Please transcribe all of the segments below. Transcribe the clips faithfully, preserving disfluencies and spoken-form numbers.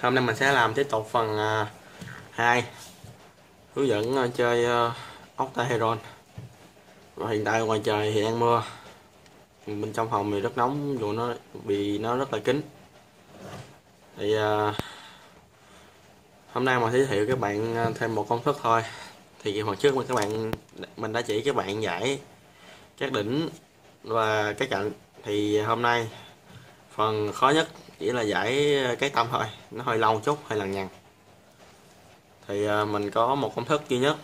Hôm nay mình sẽ làm tiếp tục phần uh, hai, hướng dẫn uh, chơi uh, ốc tai heron. Và hiện tại ngoài trời thì đang mưa, bên trong phòng thì rất nóng dù nó vì nó rất là kín. Thì uh, hôm nay mình giới thiệu các bạn uh, thêm một công thức thôi. Thì hồi trước mà các bạn mình đã chỉ các bạn giải các đỉnh và các cạnh, thì hôm nay phần khó nhất chỉ là giải cái tâm thôi, nó hơi lâu chút, hơi lằng nhằng. Thì uh, mình có một công thức duy nhất,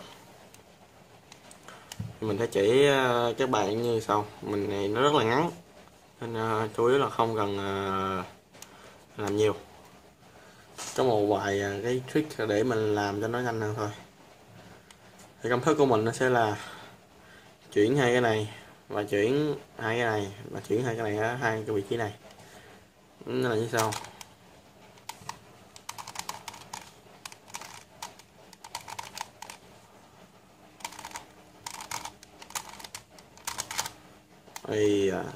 mình sẽ chỉ các bạn như sau. Mình này nó rất là ngắn nên uh, chủ yếu là không cần uh, làm nhiều, có một vài uh, cái trick để mình làm cho nó nhanh hơn thôi. Thì công thức của mình nó sẽ là chuyển hai cái này và chuyển hai cái này và chuyển hai cái này ở hai cái vị trí này. Nó là như sau. Thì uh,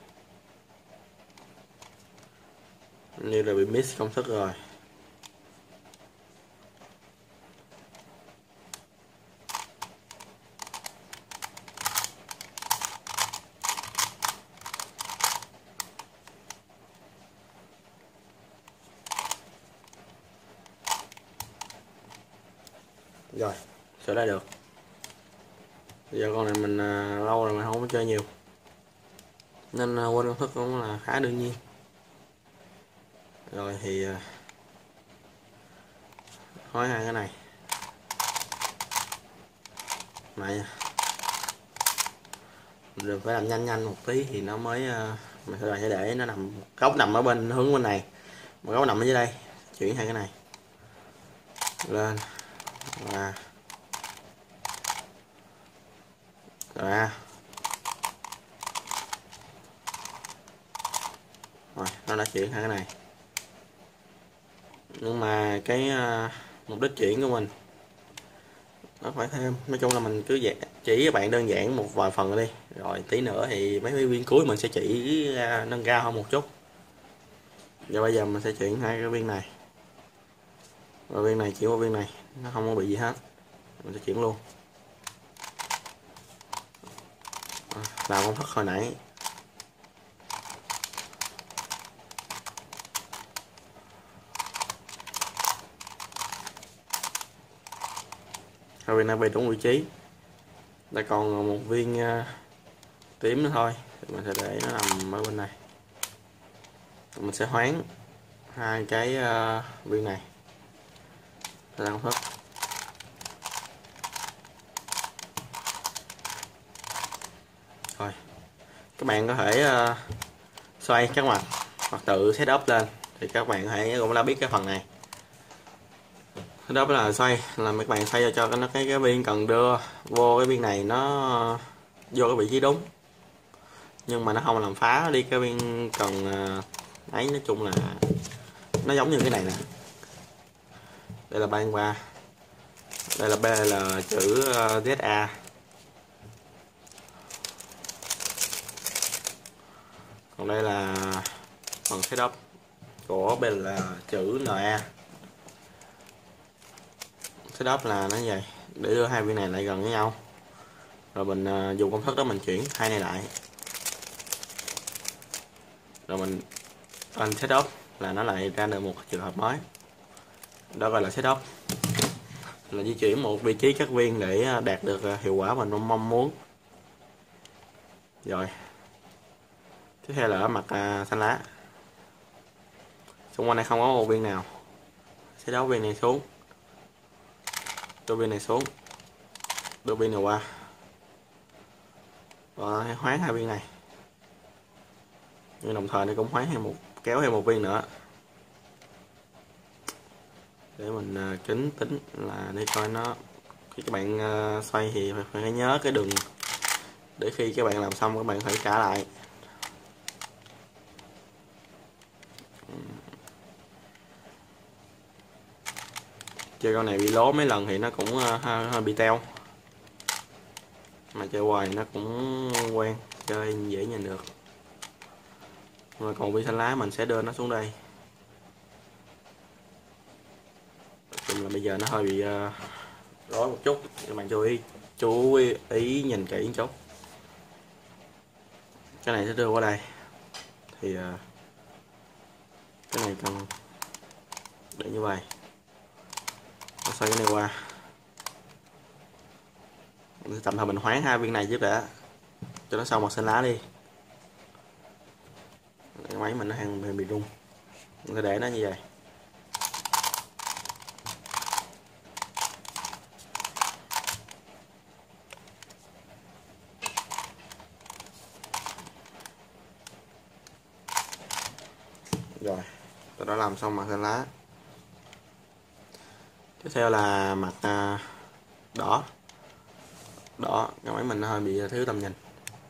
như là bị miss công thức rồi. Rồi, sửa lại được. Bây giờ con này mình uh, lâu rồi mình không có chơi nhiều nên uh, quên công thức cũng là khá đương nhiên. Rồi thì uh, hỏi hai cái này này nha, rồi phải làm nhanh nhanh một tí thì nó mới uh, mình sẽ sẽ để nó nằm góc nằm ở bên hướng bên này, một góc nằm ở dưới đây. Chuyển hai cái này lên và rồi rồi nó đã chuyển hai cái này. Nhưng mà cái uh, mục đích chuyển của mình nó phải thêm, nói chung là mình cứ dạy, chỉ các bạn đơn giản một vài phần đi, rồi tí nữa thì mấy viên cuối mình sẽ chỉ uh, nâng cao hơn một chút. Và bây giờ mình sẽ chuyển hai cái viên này và viên này chuyển qua viên này, nó không có bị gì hết, mình sẽ chuyển luôn. Làm công thức hồi nãy. Hai viên này về đúng vị trí. Đã còn một viên uh, tím nữa thôi, thì mình sẽ để nó nằm ở bên này. Mình sẽ hoán hai cái uh, viên này ra công thức. Rồi các bạn có thể uh, xoay các mặt hoặc tự setup lên, thì các bạn hãy cũng đã biết cái phần này. Đó là xoay, là các bạn xoay cho nó cái cái viên cần đưa vô cái viên này nó vô cái vị trí đúng, nhưng mà nó không làm phá đi cái viên cần ấy. Nói chung là nó giống như cái này nè, đây là ban ba, đây là B là chữ Z A, còn đây là phần setup của B là chữ N A. Setup là nó như vậy, để đưa hai viên này lại gần với nhau, rồi mình uh, dùng công thức đó mình chuyển hai này lại, rồi mình anh setup là nó lại ra được một trường hợp mới, đó gọi là setup, là di chuyển một vị trí các viên để đạt được hiệu quả mình mong muốn. Rồi tiếp theo là ở mặt uh, xanh lá, xung quanh này không có một viên nào, setup viên này xuống, đưa viên này xuống, đưa viên này qua, và hoán hai viên này, nhưng đồng thời nó cũng hoán thêm một, kéo thêm một viên nữa để mình uh, kính tính là để coi nó, khi các bạn uh, xoay thì phải, phải nhớ cái đường để khi các bạn làm xong các bạn phải trả lại. Chơi con này bị lố mấy lần thì nó cũng uh, hơi, hơi bị teo, mà chơi hoài nó cũng quen, chơi dễ nhìn được. Mà còn viên xanh lá mình sẽ đưa nó xuống đây, là bây giờ nó hơi bị uh, rối một chút, các bạn chú ý chú ý, ý nhìn kỹ một chút. Cái này sẽ đưa qua đây thì uh, cái này cần để như vậy, nó xoay cái này qua. Tạm thời mình hoán hai viên này trước đã cho nó xong màu xanh lá đi. Cái máy mình nó đang bị rung, mình để nó như vậy. Rồi, tôi đã làm xong mặt xanh lá. Tiếp theo là mặt uh, đỏ. Đỏ, cái máy mình nó hơi bị thiếu tầm nhìn.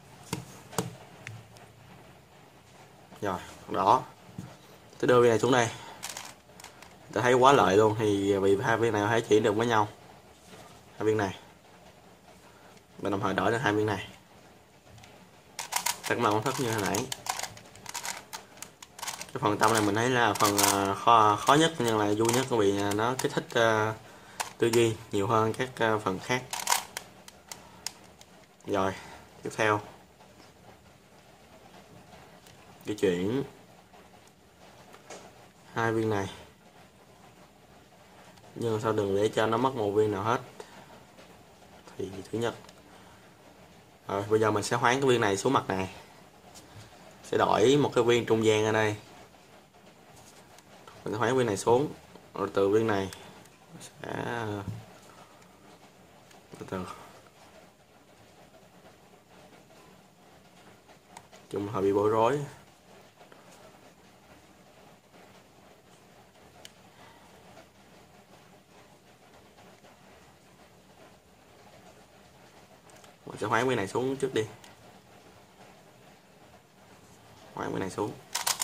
Rồi, đỏ. Tôi đưa viên này xuống đây. Tôi thấy quá lợi luôn, thì vì hai viên này có thể chỉ được với nhau. Hai viên này. Mình đồng thời đổi được hai viên này. Các màu thất như hồi nãy. Cái phần tâm này mình thấy là phần khó, khó nhất nhưng là vui nhất, vì nó kích thích uh, tư duy nhiều hơn các uh, phần khác. Rồi, tiếp theo di chuyển hai viên này, nhưng sao đừng để cho nó mất một viên nào hết. Thì thứ nhất, rồi bây giờ mình sẽ hoán cái viên này xuống mặt này, sẽ đổi một cái viên trung gian ở đây, mình sẽ hoán viên này xuống, rồi từ viên này sẽ từ từ chung hơi bị bối rối. Mình sẽ hoán viên này xuống trước đi, hoán viên này xuống.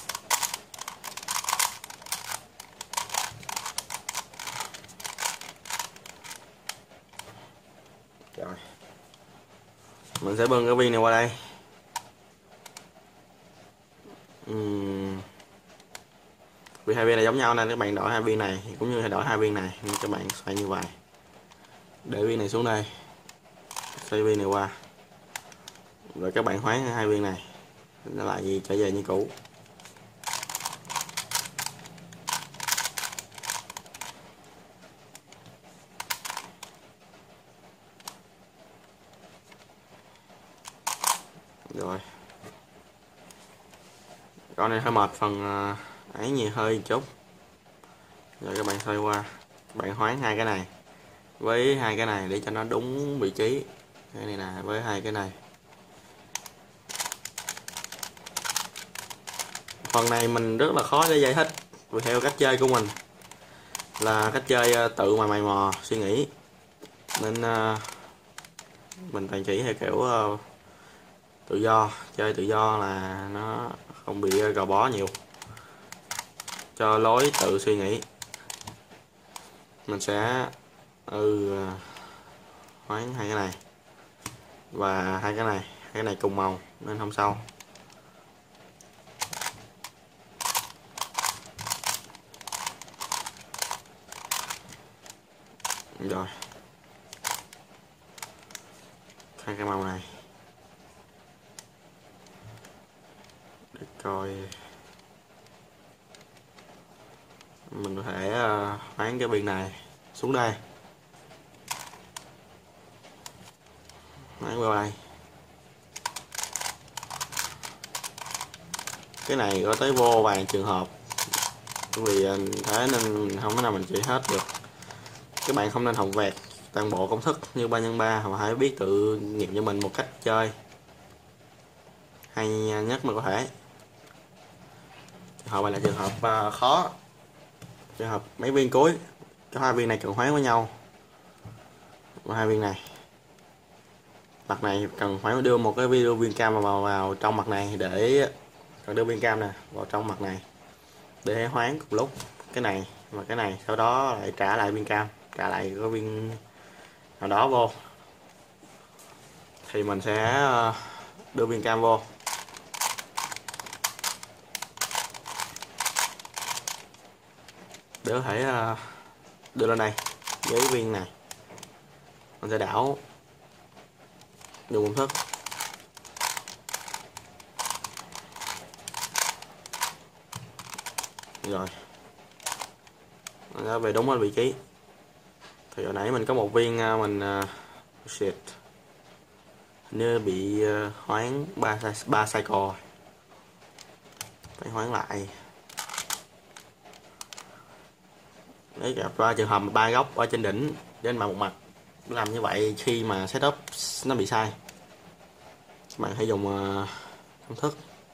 Rồi mình sẽ bưng cái viên này qua đây. uhm. Vì hai viên này giống nhau nên các bạn đổi hai viên này cũng như đổi hai viên này, nên các bạn xoay như vậy, để viên này xuống đây, xoay viên này qua, rồi các bạn hoán hai viên này nó lại gì trở về như cũ. Rồi con này hơi mệt phần ấy, nhiều hơi chút. Rồi các bạn xoay qua, các bạn hoán hai cái này với hai cái này để cho nó đúng vị trí. Cái này nè với hai cái này. Phần này mình rất là khó để giải thích, vì theo cách chơi của mình là cách chơi tự mà mày mò suy nghĩ, nên uh, mình toàn chỉ theo kiểu uh, tự do, chơi tự do là nó không bị gò bó nhiều, cho lối tự suy nghĩ. Mình sẽ ừ hoán hai cái này và hai cái này, hai cái này cùng màu nên không sao. Rồi hai cái màu này để coi mình có thể uh, hoán cái viên này xuống đây, hoán qua đây. Cái này có tới vô vài trường hợp, vì thế nên không thể nào mình chỉ hết được. Các bạn không nên học vẹt toàn bộ công thức như ba nhân ba, mà hãy biết tự nghiệm cho mình một cách chơi hay nhất mà có thể. Trường hợp này là trường hợp uh, khó, trường hợp mấy viên cuối, có hai viên này cần hoán với nhau, và hai viên này mặt này cần phải đưa một cái video viên cam vào vào trong mặt này, để cần đưa viên cam nè vào trong mặt này để hoán cùng lúc cái này và cái này, sau đó lại trả lại viên cam, trả lại cái viên nào đó vô, thì mình sẽ đưa viên cam vô. Để có thể đưa lên đây với viên này, mình sẽ đảo dùng công thức. Rồi nó về đúng ở vị trí. Thì hồi nãy mình có một viên mình uh, shit như bị uh, hoán ba ba cycle, phải hoán lại. Đấy, gặp qua trường hợp ba góc ở trên đỉnh trên mặt một mặt, làm như vậy khi mà setup nó bị sai, các bạn hãy dùng uh, công thức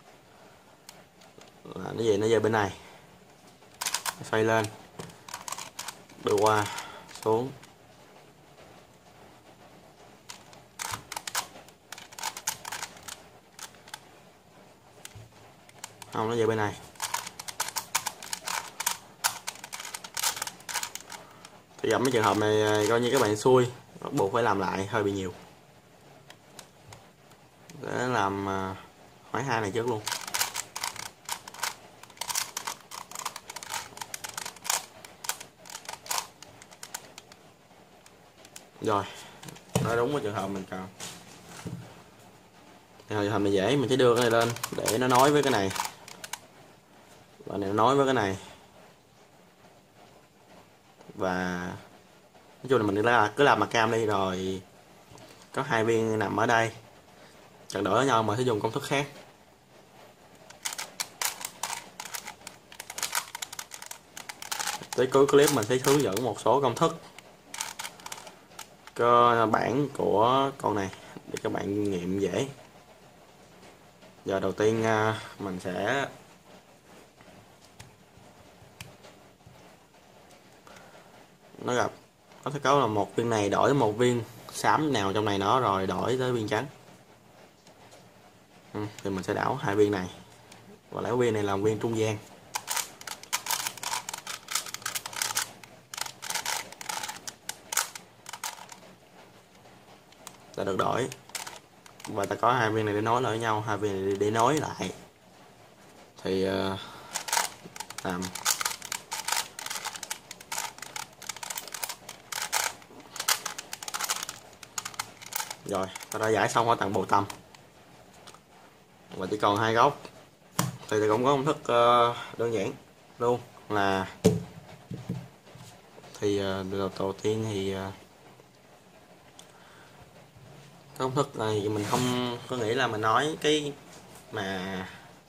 là nó về nó về bên này, xoay lên, đưa qua xuống, không nó về bên này. Thì gặp mấy trường hợp này coi như các bạn xui, bắt buộc phải làm lại, hơi bị nhiều. Để làm uh, hoán hai này trước luôn. Rồi, nói đúng với trường hợp mình cần. Trường hợp này dễ, mình sẽ đưa cái này lên để nó nối với cái này, và này nó nối với cái này, và nói chung là mình cứ, cứ làm mặt cam đi, rồi có hai viên nằm ở đây chặn đỡ nhau mà sẽ dùng công thức khác. Tới cuối clip mình sẽ hướng dẫn một số công thức cơ bản của con này để các bạn nghiệm dễ. Giờ đầu tiên mình sẽ nó gặp nó sẽ có là một viên này đổi một viên xám nào trong này nó, rồi đổi tới viên trắng. Ừ, thì mình sẽ đảo hai viên này và lấy viên này làm viên trung gian. Đã được đổi, và ta có hai viên này để nối lại với nhau, hai viên này để nối lại. Thì uh, làm rồi ta đã giải xong ở tầng bầu tâm, và chỉ còn hai góc. Thì thì cũng có công thức uh, đơn giản luôn là thì uh, đầu, đầu tiên thì uh, công thức này mình không có nghĩ là mình nói cái mà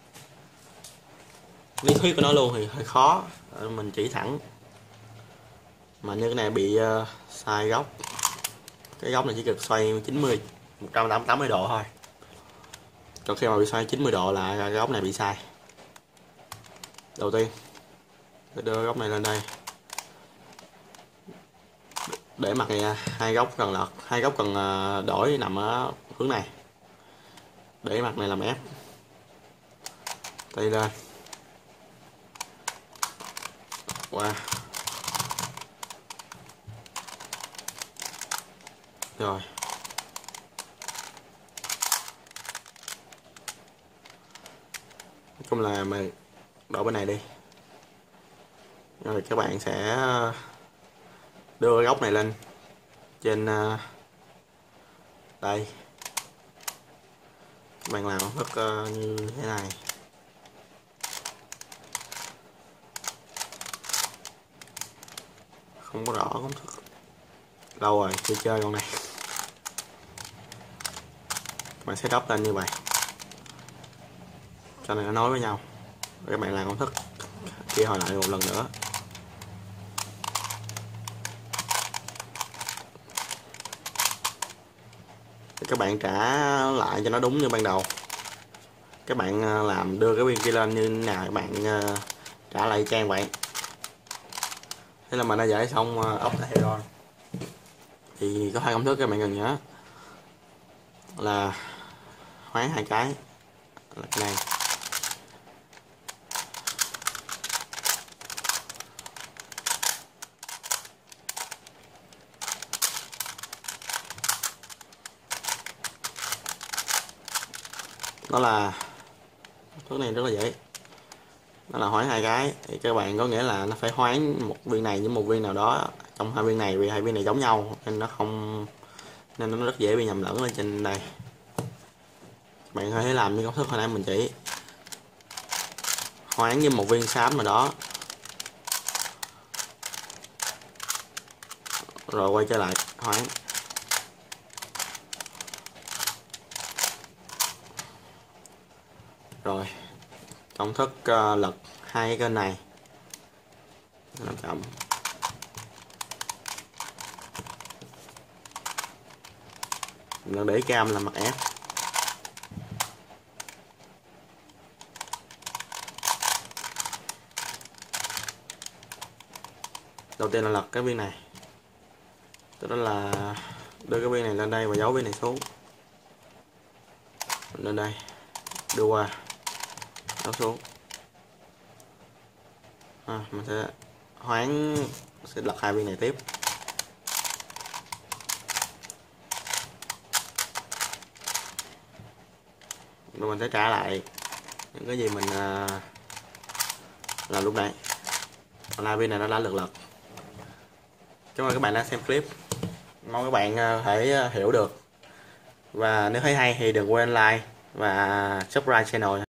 lý thuyết của nó luôn thì hơi khó, mình chỉ thẳng. Mà như cái này bị uh, sai góc, cái góc này chỉ cần xoay chín mươi một trăm tám mươi độ thôi, còn khi mà bị xoay chín mươi độ là cái góc này bị sai. Đầu tiên tôi đưa góc này lên đây để mặt này, hai góc cần lật, hai góc cần đổi nằm ở hướng này, để mặt này làm ép, tay lên qua. Rồi nói chung là mình đổi bên này đi, rồi các bạn sẽ đưa góc này lên trên đây, các bạn làm rất như thế này. Không có rõ công thức, lâu rồi chưa chơi con này. Các bạn setup lên như vậy cho này nó nối với nhau, các bạn làm công thức kia hồi lại một lần nữa. Các bạn trả lại cho nó đúng như ban đầu. Các bạn làm đưa cái viên kia lên như thế nào, các bạn trả lại trang vậy. Thế là mình đã giải xong octahedron. Thì có hai công thức các bạn cần nhớ là hoán hai cái là cái này, đó là thuốc này rất là dễ, đó là hoán hai cái. Thì các bạn có nghĩa là nó phải hoán một viên này với một viên nào đó trong hai viên này vì hai viên này giống nhau nên nó không nên nó rất dễ bị nhầm lẫn lên trên đây. Bạn có thể làm như công thức hồi nãy mình chỉ, hoán với một viên xám nào đó rồi quay trở lại hoán. Rồi công thức uh, lật hai cái kênh này làm chậm. Mình để cam là mặt ép. Đầu tiên là lật cái viên này, tức là đưa cái viên này lên đây và giấu viên này xuống, lên đây đưa qua giấu xuống. À, mình sẽ hoán, sẽ lật hai viên này tiếp. Rồi mình sẽ trả lại những cái gì mình uh, làm lúc nãy. Còn hai viên này nó đã được lật. Cảm ơn các bạn đã xem clip, mong các bạn có thể hiểu được, và nếu thấy hay thì đừng quên like và subscribe channel.